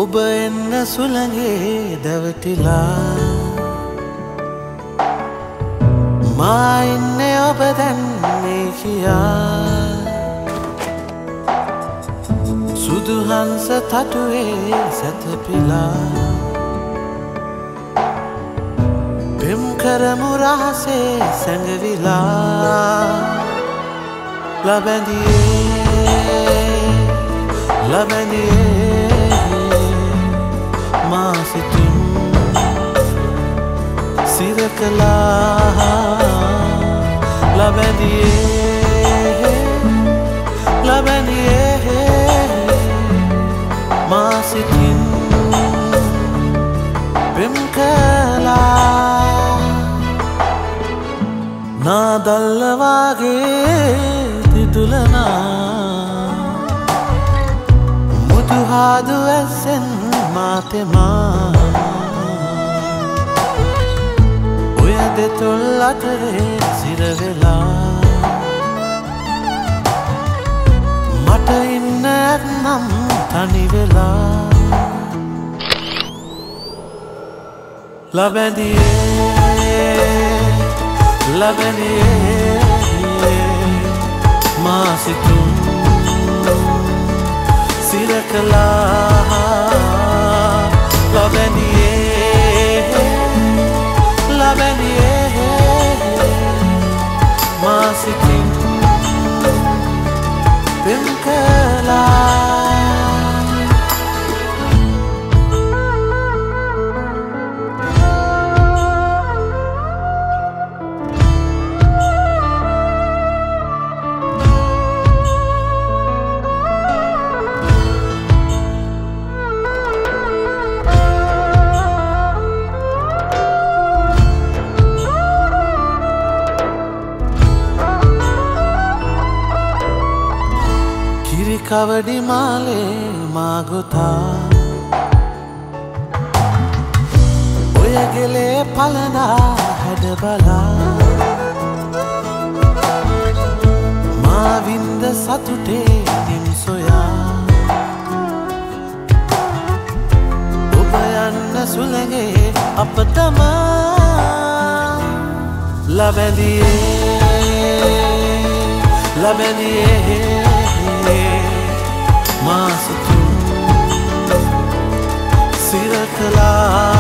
ඔබ එන්න සුළඟේ දැවටිලා මා ඉන්නේ ඔබ දැන්නේ කියා සුදු හංස තටුවේ සැතපීලා පෙම් කරමු රහසේ සැඟවිලා Labendiye මා සිතින් සිරකලා Labendiye මා සිතින් පෙම් කළා නාදල්ල වාගේ තිතුලනා මුදුහාදු ඇසෙන් මාතෙමා ඔය දෙතොල් අතරේ සිරවෙලා මට ඉන්න ඇත්නම් තනිවෙලා Labendiye මා සිතුම් සිරකලා Labendiye මා සිතින් පෙම් කළා කවඩි මාලේ මාගොතා ඔය ගෙලේ පලනා හැඩ බලා මා වින්ද සතුටේ නිම් සොයා ඔබ යන්න සුළඟේ අප තමා Labendiye මා සිතුම් සිරකලා